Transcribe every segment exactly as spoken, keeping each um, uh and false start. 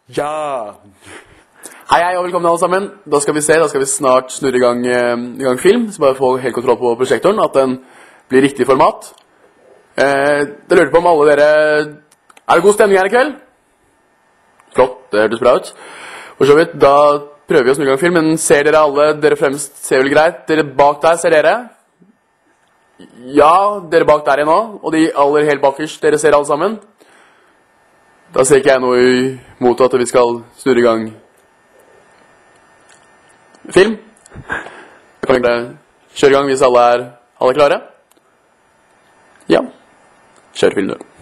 Ja! Hei, hei, og velkommen alle sammen. Da skal vi se, da skal vi snart snurre i gang, eh, i gang film, så bare få helt kontroll på prosjektoren, at den blir riktig format. Eh, jeg lurte på om alle dere... Er det god stemning her i kveld? Flott, det hørtes bra ut. For så vidt, da prøver vi å snurre i gang film, men ser dere alle, dere fremst ser vel greit? Dere bak der, ser dere? Ja, dere bak der igjen også, og de aller helt bakerst, dere ser alle sammen? Da ser ikke jeg noe imot at vi skal snurre i gang film. Jeg kan ikke kjøre i gang hvis alle er, alle er klare. Ja, kjør film du.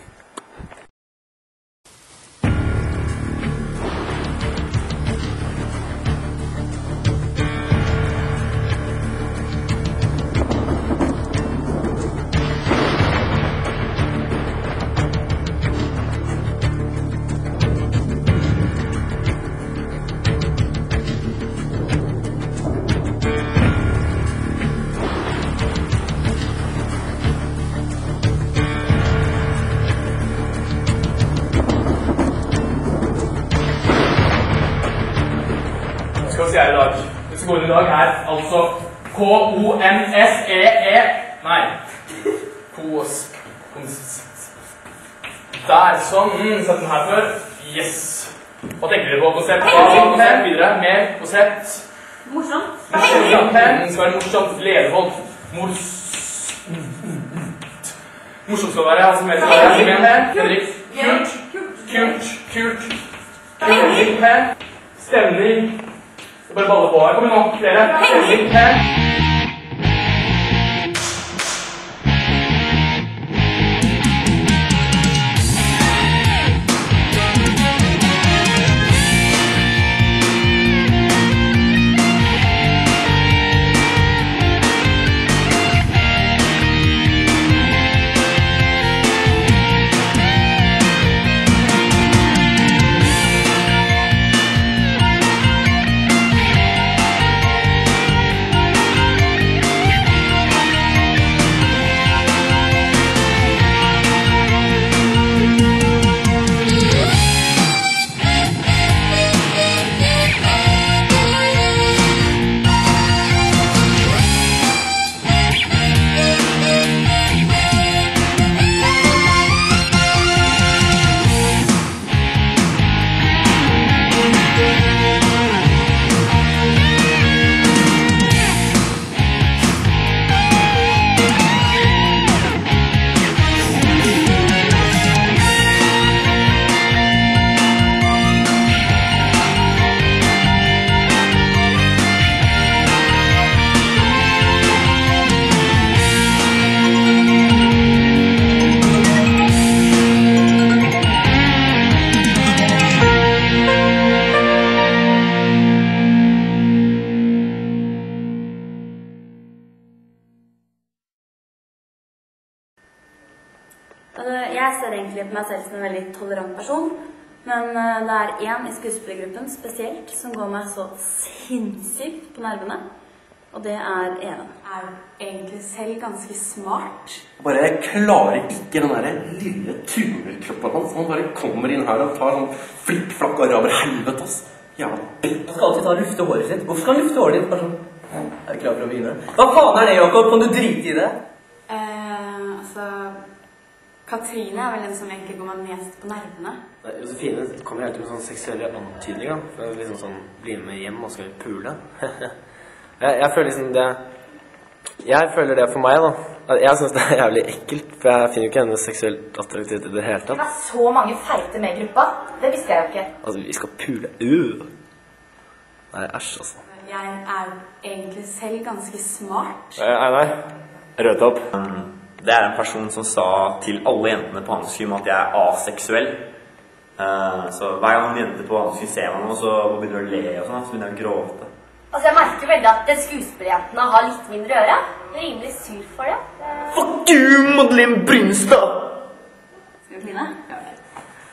Skal vi si her i dag. Det som går i dag er altså K O N S E E Nei. Kos. Der, sånn. Mm, sett den her før. Yes. Hva tenker dere på konsept? Konsept videre. Mer konsept. Morsomt. Morsomt. Det skal være morsomt. Ledehold. Mors... Morsomt skal det være. Altså, mer skal det være. Mer her. Henrik. Kult. Kult. Kult. Stemning her. Stemning. Bare balle på her. Kom igjen nå, flere. Stemning her. Jeg ser egentlig på meg selv som en veldig tolerant person, men det er en i skuespillergruppen spesielt som går meg så sinnssykt på nervene, og det er Even. Er du egentlig selv ganske smart? Bare jeg klarer ikke den der lille tunerkroppen hans. Han bare kommer inn her og tar sånn flikkflakk araber helvete, ass. Jævla bitt. Han skal alltid ta og lufte håret sitt. Hvorfor skal han lufte håret ditt? Bare sånn, er du klar for å begynne? Hva faen er det, Jakob? Kan du drite i det? Eh, altså... Katrine er vel den som egentlig går meg mest på nervene. Josefine kommer helt med sånne seksuelle antydninger, for å liksom sånn, bli med hjem og skal pule. jeg, jeg føler liksom det... Jeg føler det for meg, da. Jeg synes det er jævlig ekkelt, for jeg finner jo ikke henne seksuelt attraktivt i det hele tatt. Det var så mange feite med i gruppa. Det visste jeg jo ikke. Altså, vi skal pule. Uh. Nei, æsj, altså. Jeg er egentlig selv ganske smart. Nei, nei. Rødt opp. Det er en person som sa til alle jentene på Hansgym at jeg er aseksuell. Uh, så hver gang en jente på Hansgym ser meg nå, så begynner å le og sånn, så begynner jeg å gråte. Altså, jeg merker veldig at skuespillerjentene har litt mindre øre. Jeg er rimelig sur for det. Fuck you, Madeleine Brynstad! Skal vi begynne? Ja, ok.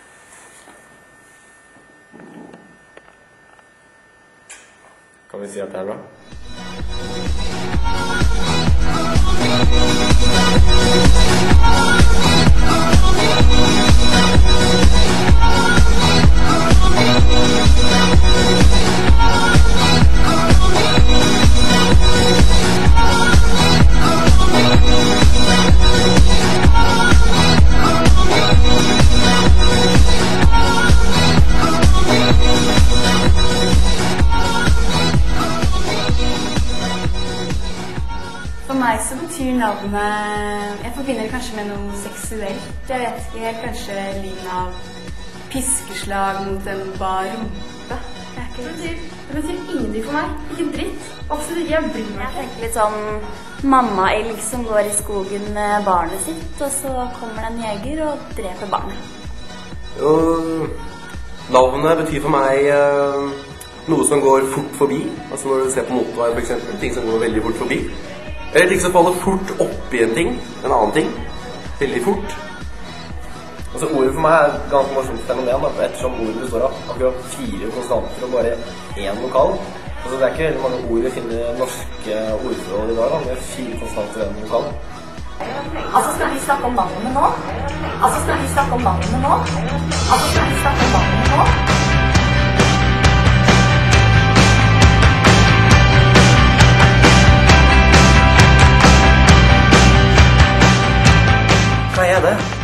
Kan vi si at det er bra? We'll be right back. betyr navnet? Jeg forbinder det kanskje med noe seksuelt. Jeg vet ikke helt, kanskje lyden av piskeslag mot en bar rumpe. Det, er ikke... det, betyr, det betyr ingenting for meg. Ikke dritt. Absolutt ikke. Jeg bryr meg. Jeg tenker litt sånn mamma-elg som går i skogen med barnet sitt, og så kommer det en jeger og dreper barnet. Og navnet betyr for meg uh, noe som går fort forbi. Altså når du ser på motorveien for eksempel, ting som går veldig fort forbi. Eller ting som faller fort opp i en ting, en annen ting. Veldig fort. Altså ordet for meg er et ganske morsomt fenomen, da, ettersom ordet består av akkurat fire konstanter og bare én vokal. Altså det er ikke veldig mange ord vi finner i norske ordforhold i dag, da, med fire konstanter og en vokal. Altså skal vi snakke om navnet nå? Altså skal vi snakke om navnet nå? Altså skal vi snakke om navnet nå? Hva er det?